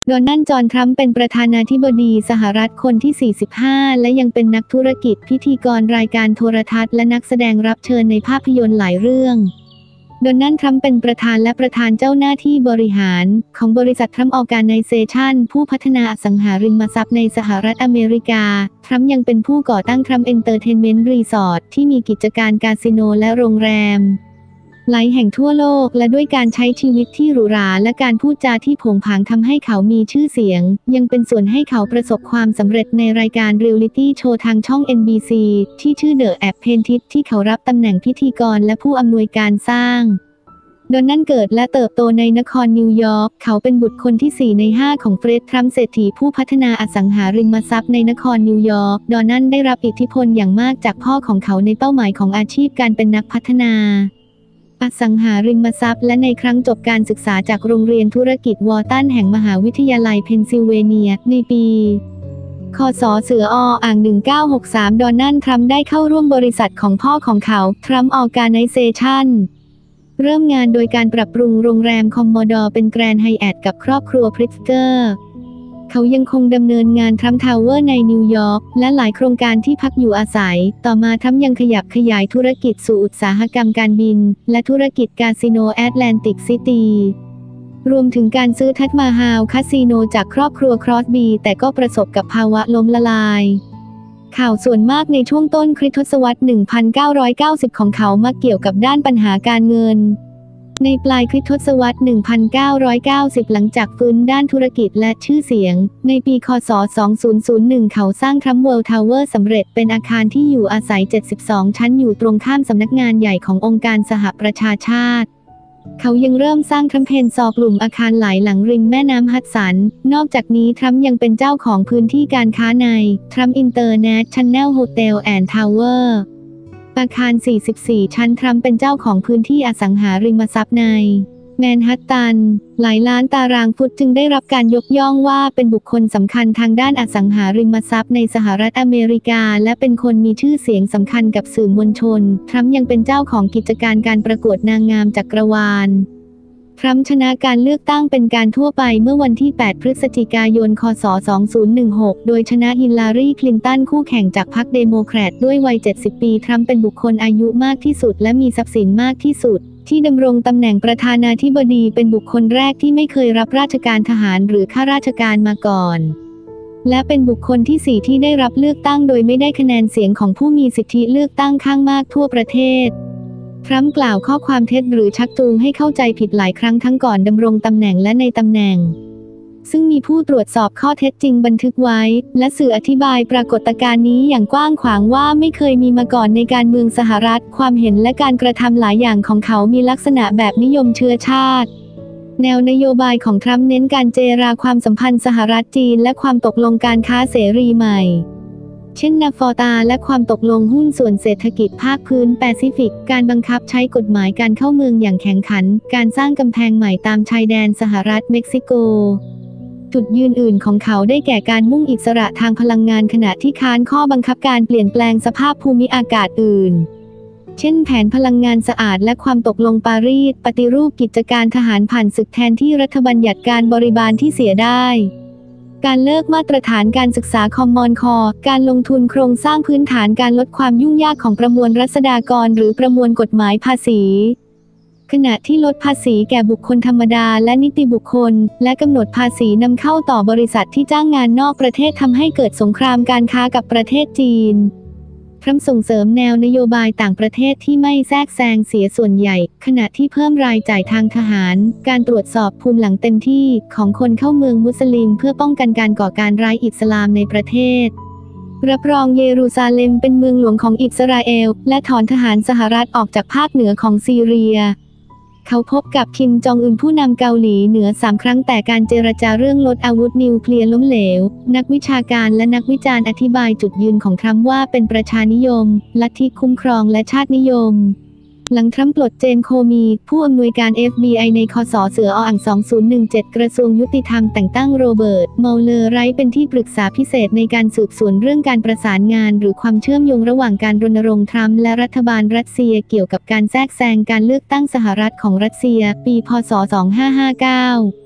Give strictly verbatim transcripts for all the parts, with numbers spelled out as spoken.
โดนัลด์ จอห์น ทรัมป์เป็นประธานาธิบดีสหรัฐคนที่ สี่สิบห้า และยังเป็นนักธุรกิจพิธีกรรายการโทรทัศน์และนักแสดงรับเชิญในภาพยนตร์หลายเรื่องโดนัลด์ ทรัมป์เป็นประธานและประธานเจ้าหน้าที่บริหารของบริษัททรัมป์ออร์แกไนเซชันผู้พัฒนาอสังหาริมทรัพย์ในสหรัฐอเมริกาทรัมป์ยังเป็นผู้ก่อตั้งทรัมป์เอนเตอร์เทนเมนต์รีสอร์ทที่มีกิจการคาสิโนและโรงแรมหลายแห่งทั่วโลกและด้วยการใช้ชีวิตที่หรูหราและการพูดจาที่โผงผางทำให้เขามีชื่อเสียงยังเป็นส่วนให้เขาประสบความสำเร็จในรายการเรียลลิตี้โชว์ทางช่อง เอ็น บี ซี ที่ชื่อ The Apprentice ที่เขารับตำแหน่งพิธีกรและผู้อำนวยการสร้างโดนัลด์เกิดและเติบโตในนครนิวยอร์กเขาเป็นบุตรคนที่ สี่ ใน ห้า ของเฟร็ด ทรัมป์เศรษฐีผู้พัฒนาอสังหาริมทรัพย์ในนครนิวยอร์กโดนัลด์ได้รับอิทธิพลอย่างมากจากพ่อของเขาในเป้าหมายของอาชีพการเป็นนักพัฒนาอสังหาริมทรัพย์และในครั้งจบการศึกษาจากโรงเรียนธุรกิจวอร์ตันแห่งมหาวิทยาลัยเพนซิลเวเนียในปีคศเสือออ่างหนึ่งเก้าหกสามโดนัลด์ ทรัมป์ได้เข้าร่วมบริษัทของพ่อของเขาทรัมป์ออร์แกไนเซชันเริ่มงานโดยการปรับปรุงโรงแรมคอมโมดอร์เป็นแกรนด์ไฮแอทกับครอบครัวพริตซ์เกอร์เขายังคงดำเนินงานทรัมป์ทาวเวอร์ในนิวยอร์กและหลายโครงการที่พักอยู่อาศัยต่อมาทรัมป์ยังขยับขยายธุรกิจสู่อุตสาหกรรมการบินและธุรกิจคาสิโนแอตแลนติกซิตี้รวมถึงการซื้อทัชมาฮาลคาสิโนจากครอบครัวครอสบีแต่ก็ประสบกับภาวะล้มละลายข่าวส่วนมากในช่วงต้นคริสตศตวรรษ หนึ่งพันเก้าร้อยเก้าสิบ ของเขามักเกี่ยวกับด้านปัญหาการเงินในปลายคริสตศตวรรษ หนึ่งพันเก้าร้อยเก้าสิบ หลังจากฟื้นด้านธุรกิจและชื่อเสียงในปีคศ สองพันหนึ่ง เขาสร้างทรัมป์เวิลด์ทาวเวอร์สำเร็จเป็นอาคารที่อยู่อาศัย เจ็ดสิบสอง ชั้นอยู่ตรงข้ามสำนักงานใหญ่ขององค์การสหประชาชาติเขายังเริ่มสร้างทรัมป์เพนซอกลุ่มอาคารหลายหลังริมแม่น้ำฮัดสันนอกจากนี้ทรัมป์ยังเป็นเจ้าของพื้นที่การค้าในทรัมป์อินเตอร์เนชั่นแนลโฮเทลแอนด์ทาวเวอร์อาคาร สี่สิบสี่ ชั้นทรัมป์เป็นเจ้าของพื้นที่อสังหาริมทรัพย์ในแมนฮัตตันหลายล้านตารางฟุตจึงได้รับการยกย่องว่าเป็นบุคคลสำคัญทางด้านอสังหาริมทรัพย์ในสหรัฐอเมริกาและเป็นคนมีชื่อเสียงสำคัญกับสื่อมวลชนทรัมป์ยังเป็นเจ้าของกิจการการประกวดนางงามจักรวาลทรัมป์ชนะการเลือกตั้งเป็นการทั่วไปเมื่อวันที่ แปด พฤศจิกายน คศ สองพันสิบหก โดยชนะฮิลลารี คลินตันคู่แข่งจากพรรคเดโมแครตด้วยวัย เจ็ดสิบ ปีทรัมป์เป็นบุคคลอายุมากที่สุดและมีทรัพย์สินมากที่สุดที่ดำรงตำแหน่งประธานาธิบดีเป็นบุคคลแรกที่ไม่เคยรับราชการทหารหรือข้าราชการมาก่อนและเป็นบุคคลที่ สี่ ที่ได้รับเลือกตั้งโดยไม่ได้คะแนนเสียงของผู้มีสิทธิเลือกตั้งข้างมากทั่วประเทศทรัมป์กล่าวข้อความเท็จหรือชักจูงให้เข้าใจผิดหลายครั้งทั้งก่อนดำรงตำแหน่งและในตำแหน่งซึ่งมีผู้ตรวจสอบข้อเท็จจริงบันทึกไว้และสื่ออธิบายปรากฏการณ์นี้อย่างกว้างขวางว่าไม่เคยมีมาก่อนในการเมืองสหรัฐความเห็นและการกระทำหลายอย่างของเขามีลักษณะแบบนิยมเชื้อชาติแนวนโยบายของทรัมป์เน้นการเจราความสัมพันธ์สหรัฐจีนและความตกลงการค้าเสรีใหม่เช่นนาฟอตาและความตกลงหุ้นส่วนเศรษฐกิจภาคพื้นแปซิฟิกการบังคับใช้กฎหมายการเข้าเมืองอย่างแข็งขันการสร้างกำแพงใหม่ตามชายแดนสหรัฐเม็กซิโกจุดยืนอื่นของเขาได้แก่การมุ่งอิสระทางพลังงานขณะที่ค้านข้อบังคับการเปลี่ยนแปลงสภาพภูมิอากาศอื่นเช่นแผนพลังงานสะอาดและความตกลงปารีสปฏิรูปกิจการทหารผ่านศึกแทนที่รัฐบัญญัติการบริบาลที่เสียได้การเลิกมาตรฐานการศึกษาคอมมอนคอร์การลงทุนโครงสร้างพื้นฐานการลดความยุ่งยากของประมวลรัษฎากรหรือประมวลกฎหมายภาษีขณะที่ลดภาษีแก่บุคคลธรรมดาและนิติบุคคลและกำหนดภาษีนำเข้าต่อบริษัทที่จ้างงานนอกประเทศทำให้เกิดสงครามการค้ากับประเทศจีนทรัมป์ส่งเสริมแนวนโยบายต่างประเทศที่ไม่แทรกแซงเสียส่วนใหญ่ขณะที่เพิ่มรายจ่ายทางทหารการตรวจสอบภูมิหลังเต็มที่ของคนเข้าเมืองมุสลิมเพื่อป้องกันการก่อการร้ายอิสลามในประเทศรับรองเยรูซาเล็มเป็นเมืองหลวงของอิสราเอลและถอนทหารสหรัฐออกจากภาคเหนือของซีเรียเขาพบกับคิมจองอึนผู้นำเกาหลีเหนือสามครั้งแต่การเจรจาเรื่องลดอาวุธนิวเคลียร์ล้มเหลวนักวิชาการและนักวิจารณ์อธิบายจุดยืนของทรัมป์ว่าเป็นประชานิยมลัทธิคุ้มครองและชาตินิยมหลังทรัมป์ปลดเจนโคมีผู้อำนวยการ เอฟ บี ไอ ในคศเสือออ่างสองพันสิบเจ็ดกระทรวงยุติธรรมแต่งตั้งโรเบิร์ต มัลเลอร์ไรท์เป็นที่ปรึกษาพิเศษในการสืบสวนเรื่องการประสานงานหรือความเชื่อมโยงระหว่างการรณรงค์ทรัมป์และรัฐบาลรัสเซียเกี่ยวกับการแทรกแซงการเลือกตั้งสหรัฐของรัสเซียปีพ.ศ. สองพันห้าร้อยห้าสิบเก้า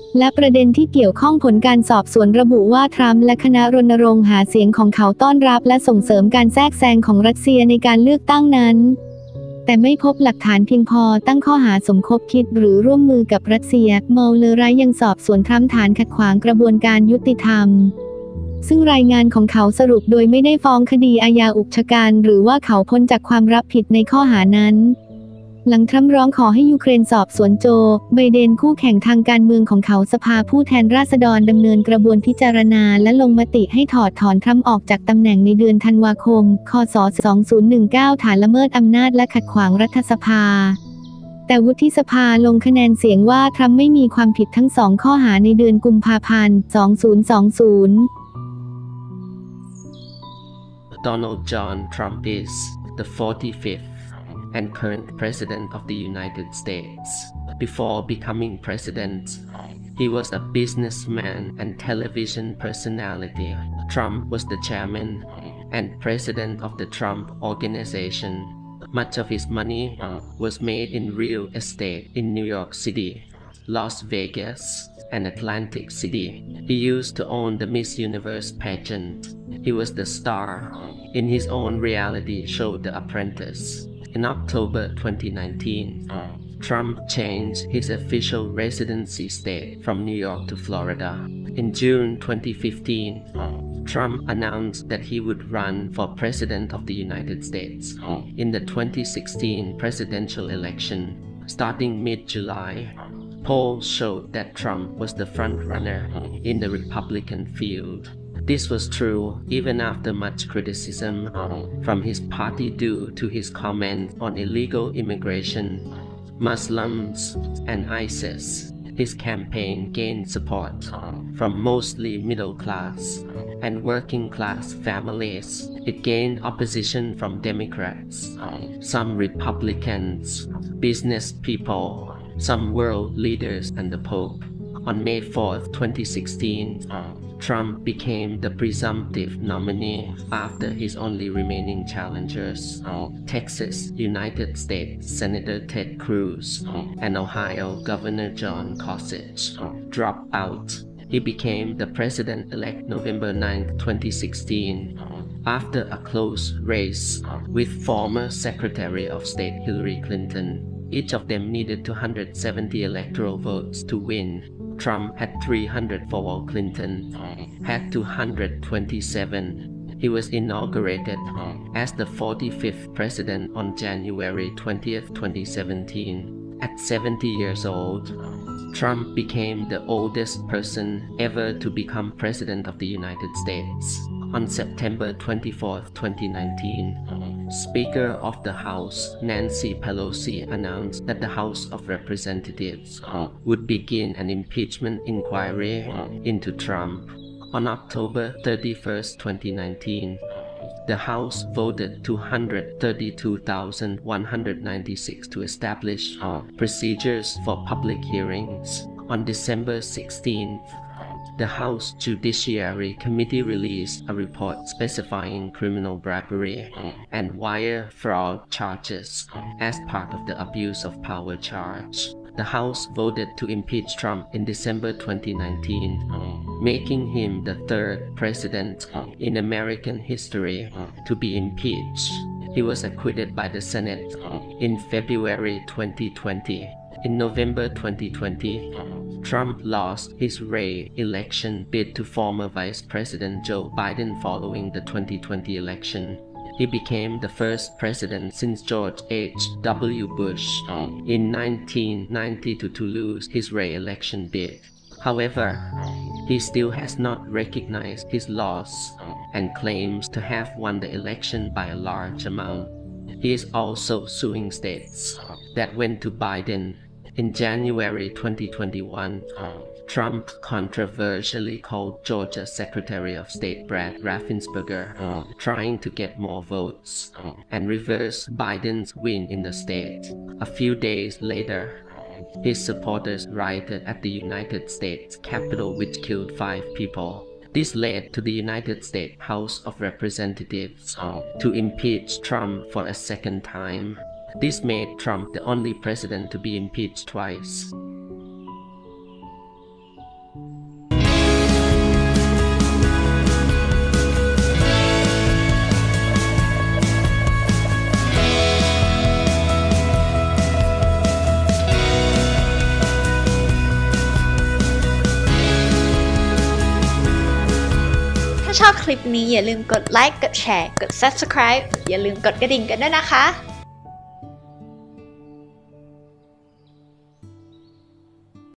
และประเด็นที่เกี่ยวข้องผลการสอบสวนระบุว่าทรัมป์และคณะรณรงค์หาเสียงของเขาต้อนรับและส่งเสริมการแทรกแซงของรัสเซียในการเลือกตั้งนั้นแต่ไม่พบหลักฐานเพียงพอตั้งข้อหาสมคบคิดหรือร่วมมือกับรัสเซียเมาเลอไรยังสอบสวนทรัมป์ฐานขัดขวางกระบวนการยุติธรรมซึ่งรายงานของเขาสรุปโดยไม่ได้ฟ้องคดีอาญาอุกชะกันหรือว่าเขาพ้นจากความรับผิดในข้อหานั้นหลังทรัมป์ร้องขอให้ยูเครนสอบสวนโจไบเดนคู่แข่งทางการเมืองของเขาสภาผู้แทนราษฎรดำเนินกระบวนพิจารณาและลงมติให้ถอดถอนทรัมป์ออกจากตำแหน่งในเดือนธันวาคมคศสองพันสิบเก้าฐานละเมิดอำนาจและขัดขวางรัฐสภาแต่วุฒิสภาลงคะแนนเสียงว่าทรัมป์ไม่มีความผิดทั้งสองข้อหาในเดือนกุมภาพันธ์สองพันยี่สิบ Donald John Trump is the forty-fifth and current President of the United States. Before becoming president, he was a businessman and television personality. Trump was the chairman and president of the Trump Organization. Much of his money was made in real estate in New York City, Las Vegas, and Atlantic City. He used to own the Miss Universe pageant. He was the star in his own reality show The Apprentice. In October twenty nineteen, Trump changed his official residency state from New York to Florida. In June twenty fifteen, Trump announced that he would run for President of the United States in the twenty sixteen presidential election. Starting mid-July, polls showed that Trump was the front-runner in the Republican field. This was true even after much criticism from his party due to his comments on illegal immigration, Muslims, and ISIS. His campaign gained support from mostly middle-class and working-class families. It gained opposition from Democrats, some Republicans, business people, some world leaders, and the Pope. On May fourth, twenty sixteen, Trump became the presumptive nominee after his only remaining challengers, Texas United States Senator Ted Cruz and Ohio Governor John Kasich, dropped out. He became the president-elect November ninth, twenty sixteen, after a close race with former Secretary of State Hillary Clinton. Each of them needed two hundred seventy electoral votes to win. Trump had three hundred four while Clinton had two hundred twenty-seven. He was inaugurated as the forty-fifth president on January twentieth, twenty seventeen. At seventy years old, Trump became the oldest person ever to become president of the United States. On September twenty-fourth, twenty nineteen, Speaker of the House Nancy Pelosi announced that the House of Representatives would begin an impeachment inquiry into Trump. On October thirty-first, twenty nineteen, the House voted two hundred thirty-two thousand one hundred ninety-six to establish procedures for public hearings. On December sixteenth, the House Judiciary Committee released a report specifying criminal bribery and wire fraud charges as part of the abuse of power charge. The House voted to impeach Trump in December twenty nineteen, making him the third president in American history to be impeached. He was acquitted by the Senate in February twenty twenty. In November twenty twenty, Trump lost his re-election bid to former Vice President Joe Biden following the twenty twenty election. He became the first president since George H W Bush in nineteen ninety-two to lose his re-election bid. However, he still has not recognized his loss and claims to have won the election by a large amount. He is also suing states that went to Biden. In January twenty twenty-one, Trump controversially called Georgia Secretary of State Brad Raffensperger, trying to get more votes and reverse Biden's win in the state. A few days later, his supporters rioted at the United States Capitol, which killed five people. This led to the United States House of Representatives to impeach Trump for a second time. This made Trump the only president to be impeached twice. ชอบคลิปนี้อย่าลืมกดไลค์กดแชร์กด ซับสไครบ์ อย่าลืมกดกระดิ่งกันด้วยนะคะ